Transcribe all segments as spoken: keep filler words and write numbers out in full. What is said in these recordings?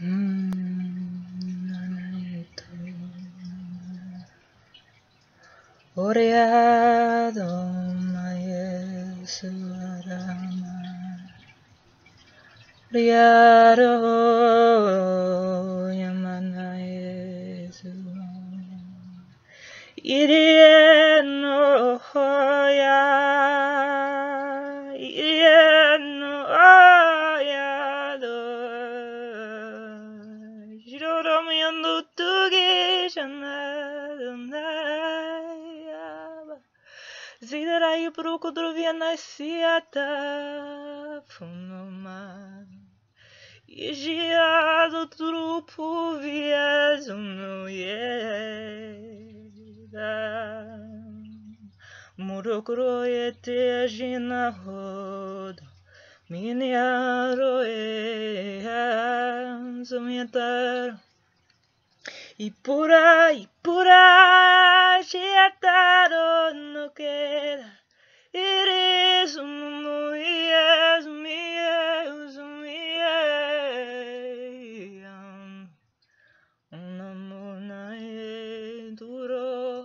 Oreado Yesu Rama Oreado Yamana Yesu Irieno Hoya Irieno Oyado Jiroromiando Tugi Janadonaya Zidarai Procodrovia Nasciata Funoma Igiado Trupo Viazuno Yeda Murokroete Agina Rodo Miniaro Zumiataro Ipura, Ipura, Chiataro no queda. Eres un mías, mías, mías. Una mona duro.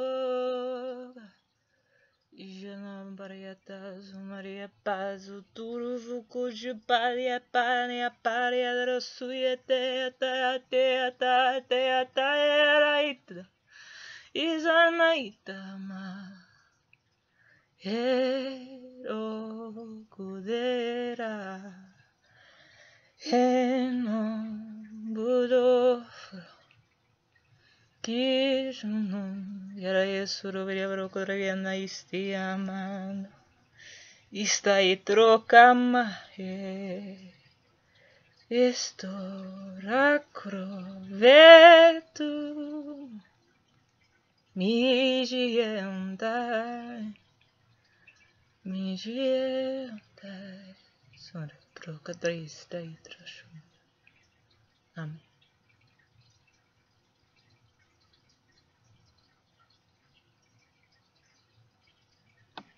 Jana Bariatas, Maria Paz, o Turvo, cujo paria, paria, paria, drossuiete, até, até, até, até, até, eraita, Isanaitama, Ero, Kudera, Eno, Budofro, Kishunum. Yara Yesuru Virabrokodraviana Istiamano Istai trocama Esto racro vetu Migientai Migientai Sore proca triste e trasciuta. Amen.